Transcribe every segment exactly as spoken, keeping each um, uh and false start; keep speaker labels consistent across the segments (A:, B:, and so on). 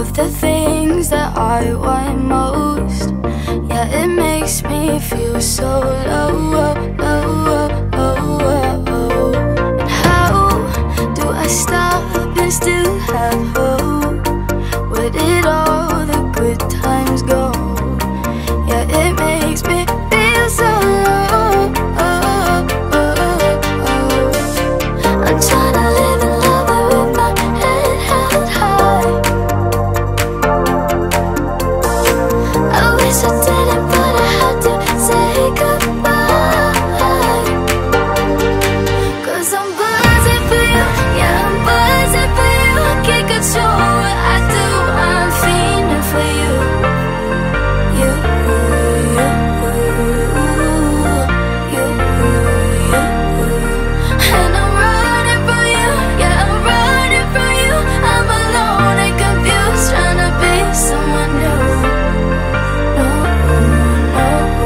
A: of the things that I want most. Yeah, it makes me feel so low, low, low, low. And how do I stop and still have hope? Where did all the good times go? Yeah, it makes me feel so low. I'm trying to live in love with my head held high. I wish I didn't, but I had to say goodbye. Cause I'm buzzing for you, yeah, I'm buzzing for you. I can't control what I do, I'm fiending for you. You, you, you, you. And I'm running from you, yeah, I'm running from you. I'm alone and confused, trying to be someone new. No, no,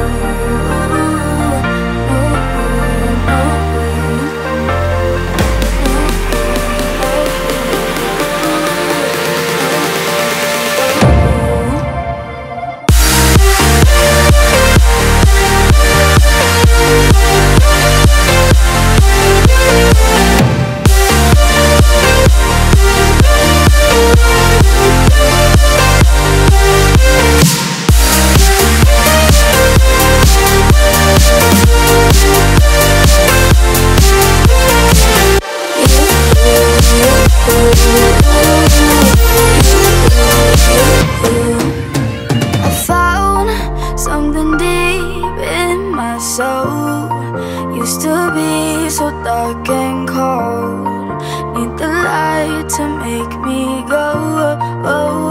A: I found something deep in my soul. Used to be so dark and cold. Need the light to make me go. Oh, oh.